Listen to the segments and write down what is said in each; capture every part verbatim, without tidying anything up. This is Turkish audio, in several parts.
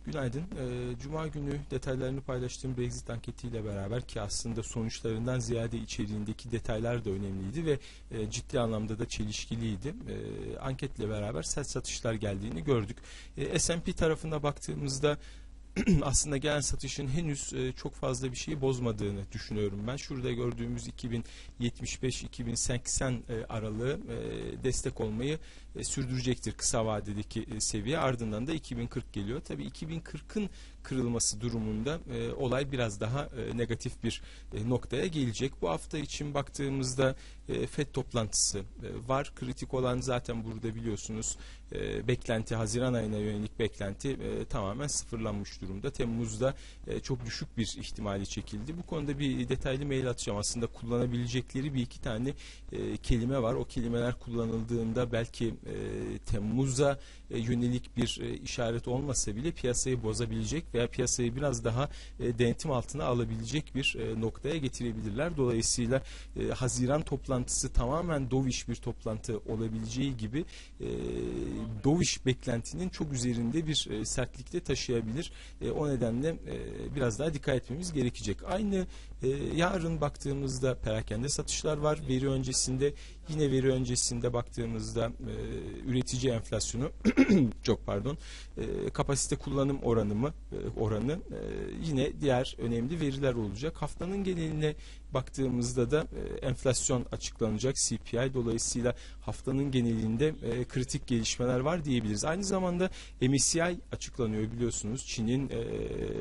Günaydın. Ee, Cuma günü detaylarını paylaştığım Brexit anketiyle beraber, ki aslında sonuçlarından ziyade içeriğindeki detaylar da önemliydi ve e, ciddi anlamda da çelişkiliydi. E, anketle beraber sert satışlar geldiğini gördük. E, S and P tarafına baktığımızda aslında gelen satışın henüz e, çok fazla bir şeyi bozmadığını düşünüyorum ben. Şurada gördüğümüz iki bin yetmiş beş iki bin seksen e, aralığı e, destek olmayı e, sürdürecektir kısa vadedeki e, seviye. Ardından da iki bin kırk geliyor. Tabii iki bin kırkın kırılması durumunda e, olay biraz daha e, negatif bir e, noktaya gelecek. Bu hafta için baktığımızda e, Fed toplantısı e, var. Kritik olan zaten burada biliyorsunuz e, beklenti, Haziran ayına yönelik beklenti e, tamamen sıfırlanmış durumda. Temmuz'da e, çok düşük bir ihtimali çekildi. Bu konuda bir detaylı mail atacağım. Aslında kullanabilecekleri bir iki tane e, kelime var. O kelimeler kullanıldığında belki e, Temmuz'a e, yönelik bir e, işaret olmasa bile piyasayı bozabilecek veya piyasayı biraz daha e, denetim altına alabilecek bir e, noktaya getirebilirler. Dolayısıyla e, Haziran toplantısı tamamen dovish bir toplantı olabileceği gibi e, dovish beklentinin çok üzerinde bir e, sertlikte taşıyabilir. E, o nedenle e, biraz daha dikkat etmemiz gerekecek. Aynı e, yarın baktığımızda perakende satışlar var. Veri öncesinde, yine veri öncesinde baktığımızda e, üretici enflasyonu çok pardon e, kapasite kullanım oranı mı e, oranı e, yine diğer önemli veriler olacak. Haftanın geneline baktığımızda da e, enflasyon açıklanacak, C P I. Dolayısıyla haftanın genelinde e, kritik gelişmeler var diyebiliriz. Aynı zamanda M S C I açıklanıyor biliyorsunuz. Çin'in e,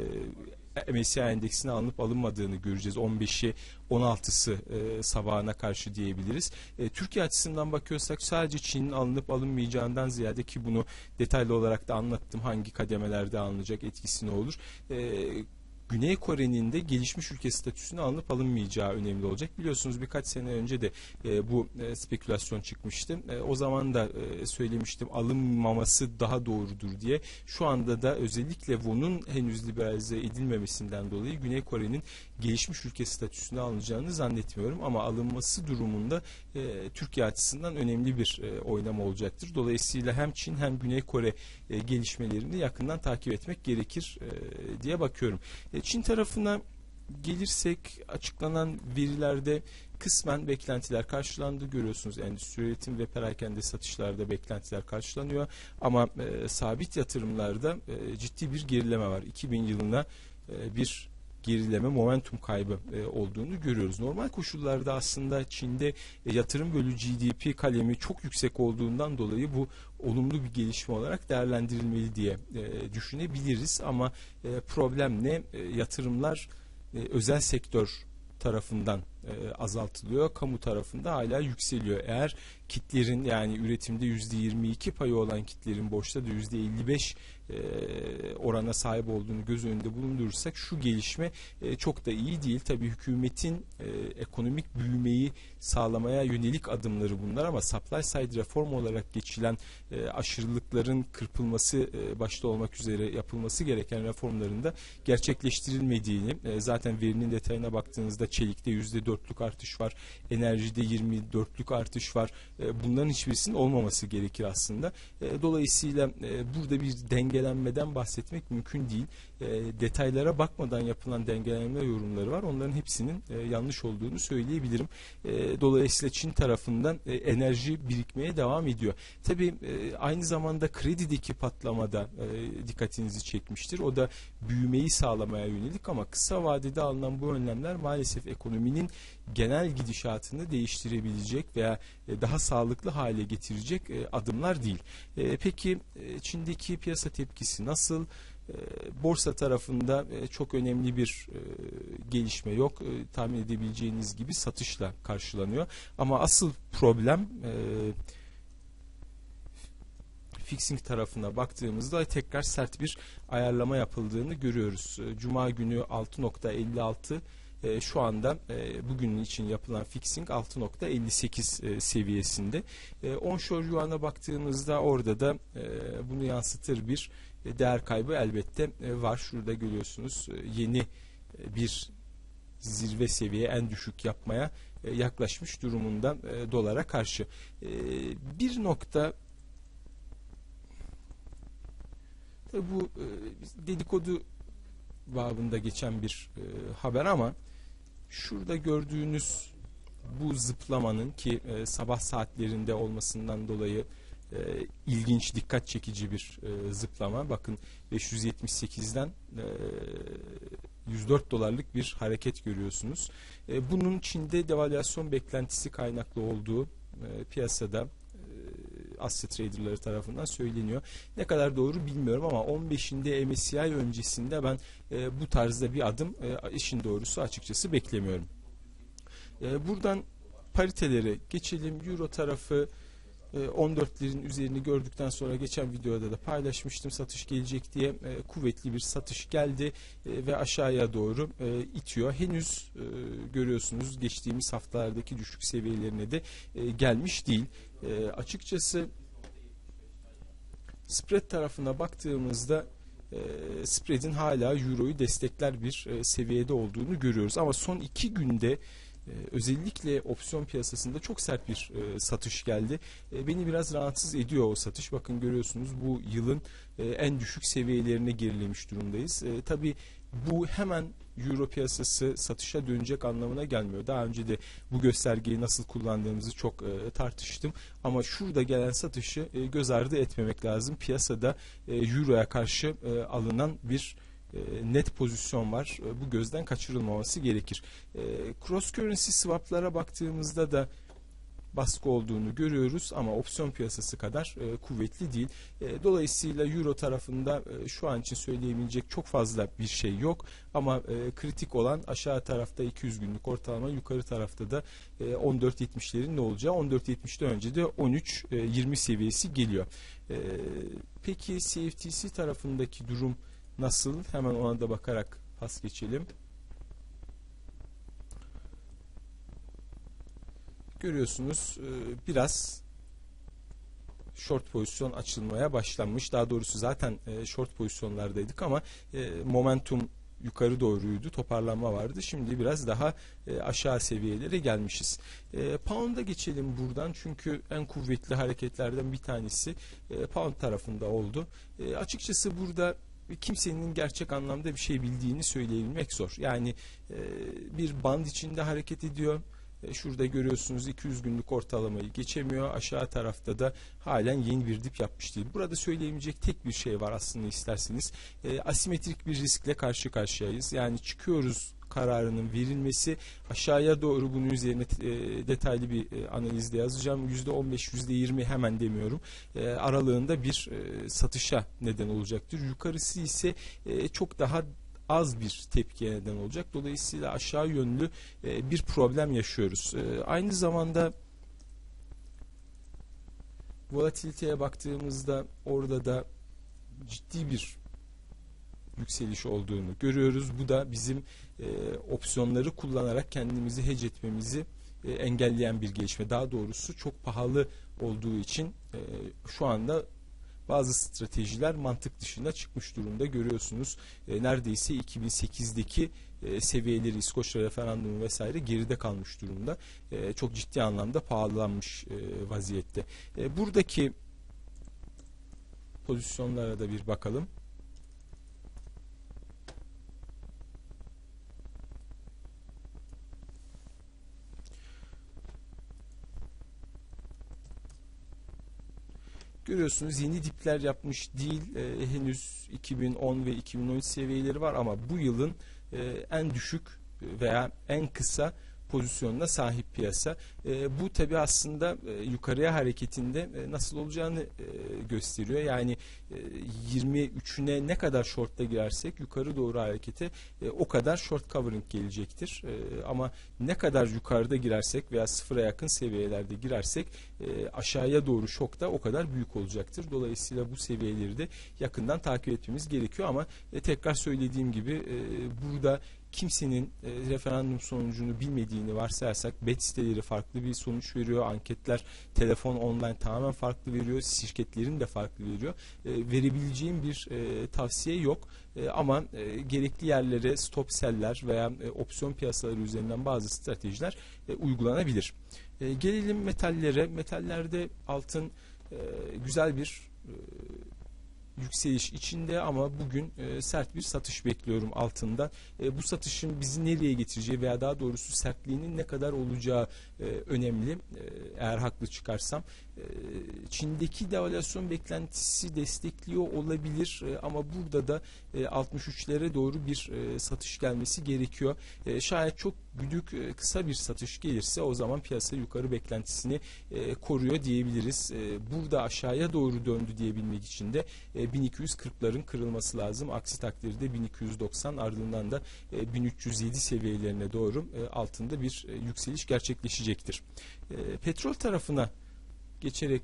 M S C I endeksine alınıp alınmadığını göreceğiz. on beşi on altısı e, sabahına karşı diyebiliriz. E, Türkiye açısından bakıyorsak sadece Çin'in alınıp alınmayacağından ziyade, ki bunu detaylı olarak da anlattım, hangi kademelerde alınacak, etkisi ne olur. E, Güney Kore'nin de gelişmiş ülke statüsüne alınıp alınmayacağı önemli olacak. Biliyorsunuz birkaç sene önce de e, bu e, spekülasyon çıkmıştı. E, o zaman da e, söylemiştim, alınmaması daha doğrudur diye. Şu anda da özellikle Won'un henüz liberalize edilmemesinden dolayı Güney Kore'nin gelişmiş ülke statüsüne alınacağını zannetmiyorum. Ama alınması durumunda e, Türkiye açısından önemli bir e, oynama olacaktır. Dolayısıyla hem Çin hem Güney Kore e, gelişmelerini yakından takip etmek gerekir e, diye bakıyorum. Çin tarafına gelirsek, açıklanan verilerde kısmen beklentiler karşılandı. Görüyorsunuz endüstri üretim ve perakende satışlarda beklentiler karşılanıyor. Ama e, sabit yatırımlarda e, ciddi bir gerileme var. iki bin yılına e, bir gerileme, momentum kaybı e, olduğunu görüyoruz. Normal koşullarda aslında Çin'de e, yatırım bölü G D P kalemi çok yüksek olduğundan dolayı bu olumlu bir gelişme olarak değerlendirilmeli diye e, düşünebiliriz. Ama e, problem ne? E, yatırımlar e, özel sektör tarafından e, azaltılıyor. Kamu tarafında hala yükseliyor. Eğer kitlerin, yani üretimde yüzde yirmi iki payı olan kitlerin borçta da yüzde elli beş e, orana sahip olduğunu göz önünde bulundurursak şu gelişme e, çok da iyi değil. Tabii hükümetin e, ekonomik büyümeyi sağlamaya yönelik adımları bunlar, ama supply side reform olarak geçilen e, aşırılıkların kırpılması e, başta olmak üzere yapılması gereken reformların da gerçekleştirilmediğini, e, zaten verinin detayına baktığınızda çelikte yüzde dörtlük artış var, enerjide yirmi dörtlük artış var. E, bunların hiçbirisinin olmaması gerekir aslında. E, dolayısıyla e, burada bir dengelenmeden bahsetmek mümkün değil. E, detaylara bakmadan yapılan dengelenme yorumları var. Onların hepsinin e, yanlış olduğunu söyleyebilirim. E, dolayısıyla Çin tarafından e, enerji birikmeye devam ediyor. Tabii e, aynı zamanda kredideki patlamada e, dikkatinizi çekmiştir. O da büyümeyi sağlamaya yönelik, ama kısa vadede alınan bu önlemler maalesef ekonominin genel gidişatını değiştirebilecek veya e, daha sağlıklı hale getirecek e, adımlar değil. E, peki e, Çin'deki piyasa tepkisi nasıl? E, borsa tarafında e, çok önemli bir e, gelişme yok. E, tahmin edebileceğiniz gibi satışla karşılanıyor. Ama asıl problem e, fixing tarafına baktığımızda tekrar sert bir ayarlama yapıldığını görüyoruz. Cuma günü altı nokta elli altı, e, şu anda e, bugünün için yapılan fixing altı nokta elli sekiz e, seviyesinde. E, onshore yuan'a baktığımızda orada da e, bunu yansıtır bir e, değer kaybı elbette e, var. Şurada görüyorsunuz e, yeni e, bir zirve seviye, en düşük yapmaya e, yaklaşmış durumunda e, dolara karşı. E, bir nokta Tabii bu e, dedikodu babında geçen bir e, haber ama şurada gördüğünüz bu zıplamanın ki e, sabah saatlerinde olmasından dolayı e, ilginç, dikkat çekici bir e, zıplama. Bakın beş yüz yetmiş sekizden e, yüz dört dolarlık bir hareket görüyorsunuz. E, bunun Çin'de devalüasyon beklentisi kaynaklı olduğu e, piyasada e, Asya traderları tarafından söyleniyor. Ne kadar doğru bilmiyorum ama on beşinde M S C I öncesinde ben e, bu tarzda bir adım e, işin doğrusu açıkçası beklemiyorum. E, buradan paritelere geçelim. Euro tarafı on dörtlerin üzerini gördükten sonra geçen videoda da paylaşmıştım satış gelecek diye. E, kuvvetli bir satış geldi e, ve aşağıya doğru e, itiyor. Henüz e, görüyorsunuz geçtiğimiz haftalardaki düşük seviyelerine de e, gelmiş değil. E, açıkçası spread tarafına baktığımızda e, spread'in hala Euro'yu destekler bir e, seviyede olduğunu görüyoruz. Ama son iki günde Ee, özellikle opsiyon piyasasında çok sert bir e, satış geldi. E, beni biraz rahatsız ediyor o satış. Bakın görüyorsunuz bu yılın e, en düşük seviyelerine gerilemiş durumdayız. E, tabii bu hemen Euro piyasası satışa dönecek anlamına gelmiyor. Daha önce de bu göstergeyi nasıl kullandığımızı çok e, tartıştım. Ama şurada gelen satışı e, göz ardı etmemek lazım. Piyasada e, Euro'ya karşı e, alınan bir net pozisyon var. Bu gözden kaçırılmaması gerekir. Cross currency swap'lara baktığımızda da baskı olduğunu görüyoruz ama opsiyon piyasası kadar kuvvetli değil. Dolayısıyla Euro tarafında şu an için söyleyebilecek çok fazla bir şey yok ama kritik olan aşağı tarafta iki yüz günlük ortalama, yukarı tarafta da on dört yetmişlerin ne olacağı. on dört yetmişten önce de on üç yirmi seviyesi geliyor. Peki C F T C tarafındaki durum nasıl? Hemen ona da bakarak pas geçelim. Görüyorsunuz biraz short pozisyon açılmaya başlanmış. Daha doğrusu zaten short pozisyonlardaydık ama momentum yukarı doğruydu. Toparlanma vardı. Şimdi biraz daha aşağı seviyelere gelmişiz. Pound'a geçelim buradan. Çünkü en kuvvetli hareketlerden bir tanesi Pound tarafında oldu. Açıkçası burada kimsenin gerçek anlamda bir şey bildiğini söyleyebilmek zor. Yani e, bir band içinde hareket ediyor. E, şurada görüyorsunuz iki yüz günlük ortalamayı geçemiyor. Aşağı tarafta da halen yeni bir dip yapmış değil. Burada söyleyebilecek tek bir şey var aslında isterseniz. E, asimetrik bir riskle karşı karşıyayız. Yani çıkıyoruz kararının verilmesi, aşağıya doğru bunun üzerine e, detaylı bir e, analizde yazacağım. yüzde on beş yüzde yirmi hemen demiyorum. E, aralığında bir e, satışa neden olacaktır. Yukarısı ise e, çok daha az bir tepkiye neden olacak. Dolayısıyla aşağı yönlü e, bir problem yaşıyoruz. E, aynı zamanda volatiliteye baktığımızda orada da ciddi bir yükseliş olduğunu görüyoruz. Bu da bizim e, opsiyonları kullanarak kendimizi hedge etmemizi e, engelleyen bir gelişme. Daha doğrusu çok pahalı olduğu için e, şu anda bazı stratejiler mantık dışına çıkmış durumda. Görüyorsunuz e, neredeyse iki bin sekizdeki e, seviyeleri, İskoçya referandumu vesaire geride kalmış durumda. E, çok ciddi anlamda pahalanmış e, vaziyette. E, buradaki pozisyonlara da bir bakalım. Görüyorsunuz yeni dipler yapmış değil. E, henüz iki bin on ve iki bin on üç seviyeleri var ama bu yılın e, en düşük veya en kısa pozisyonuna sahip piyasa. E, bu tabi aslında e, yukarıya hareketinde e, nasıl olacağını e, gösteriyor. Yani e, yirmi üçüne ne kadar short'ta girersek yukarı doğru harekete e, o kadar short covering gelecektir. E, ama ne kadar yukarıda girersek veya sıfıra yakın seviyelerde girersek e, aşağıya doğru şok da o kadar büyük olacaktır. Dolayısıyla bu seviyeleri de yakından takip etmemiz gerekiyor ama e, tekrar söylediğim gibi e, burada kimsenin e, referandum sonucunu bilmediğini varsayarsak bet siteleri farklı bir sonuç veriyor. Anketler telefon online tamamen farklı veriyor. Şirketlerin de farklı veriyor. E, verebileceğim bir e, tavsiye yok. E, ama e, gerekli yerlere stop sell'ler veya e, opsiyon piyasaları üzerinden bazı stratejiler e, uygulanabilir. E, gelelim metallere. Metallerde altın e, güzel bir e, yükseliş içinde ama bugün e, sert bir satış bekliyorum altında. E, bu satışın bizi nereye getireceği veya daha doğrusu sertliğinin ne kadar olacağı e, önemli. E, eğer haklı çıkarsam. E, Çin'deki devalüasyon beklentisi destekliyor olabilir e, ama burada da e, altmış üçlere doğru bir e, satış gelmesi gerekiyor. E, şayet çok güdük e, kısa bir satış gelirse o zaman piyasa yukarı beklentisini e, koruyor diyebiliriz. E, burada aşağıya doğru döndü diyebilmek için de e, bin iki yüz kırkların kırılması lazım. Aksi takdirde bin iki yüz doksan ardından da e, bin üç yüz yedi seviyelerine doğru e, altında bir e, yükseliş gerçekleşecektir. E, petrol tarafına geçerek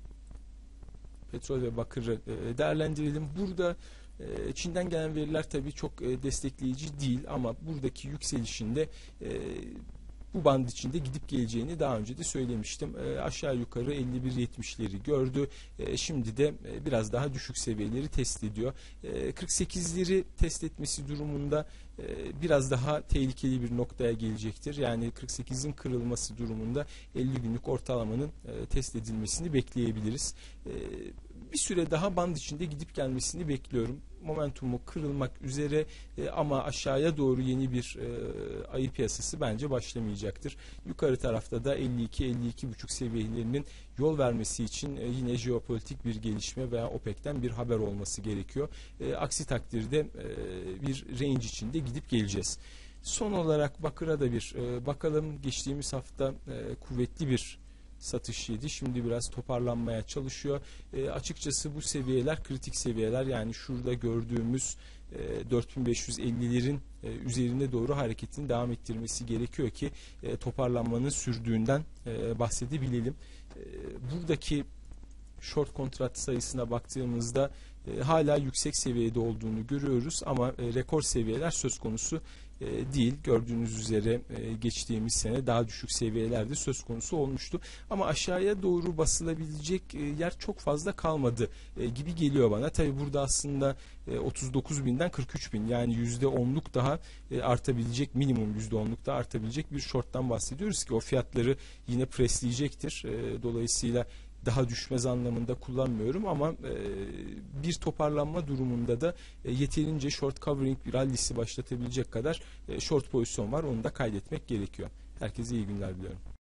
petrol ve bakırı e, değerlendirelim. Burada e, Çin'den gelen veriler tabii çok e, destekleyici değil ama buradaki yükselişinde e, bu band içinde gidip geleceğini daha önce de söylemiştim. E, aşağı yukarı elli bir yetmişleri gördü. E, şimdi de e, biraz daha düşük seviyeleri test ediyor. E, kırk sekizleri test etmesi durumunda e, biraz daha tehlikeli bir noktaya gelecektir. Yani kırk sekizin kırılması durumunda elli günlük ortalamanın e, test edilmesini bekleyebiliriz. E, bir süre daha band içinde gidip gelmesini bekliyorum. Momentumu kırılmak üzere e, ama aşağıya doğru yeni bir e, ayı piyasası bence başlamayacaktır. Yukarı tarafta da elli iki elli iki buçuk seviyelerinin yol vermesi için e, yine jeopolitik bir gelişme veya OPEC'ten bir haber olması gerekiyor. E, aksi takdirde e, bir range içinde gidip geleceğiz. Son olarak bakıra da bir e, bakalım. Geçtiğimiz hafta e, kuvvetli bir satış yedi. Şimdi biraz toparlanmaya çalışıyor. E, açıkçası bu seviyeler kritik seviyeler. Yani şurada gördüğümüz e, dört bin beş yüz ellilerin e, üzerine doğru hareketini devam ettirmesi gerekiyor ki e, toparlanmanın sürdüğünden e, bahsedebilelim. E, buradaki short kontrat sayısına baktığımızda e, hala yüksek seviyede olduğunu görüyoruz ama e, rekor seviyeler söz konusu e, değil. Gördüğünüz üzere e, geçtiğimiz sene daha düşük seviyelerde söz konusu olmuştu. Ama aşağıya doğru basılabilecek e, yer çok fazla kalmadı e, gibi geliyor bana. Tabi burada aslında e, otuz dokuz binden kırk üç bin yani yüzde onluk daha e, artabilecek, minimum yüzde onluk daha artabilecek bir shorttan bahsediyoruz ki o fiyatları yine presleyecektir. E, dolayısıyla daha düşmez anlamında kullanmıyorum ama e, bir toparlanma durumunda da e, yeterince short covering bir rallisi başlatabilecek kadar e, short pozisyon var. Onu da kaydetmek gerekiyor. Herkese iyi günler diliyorum.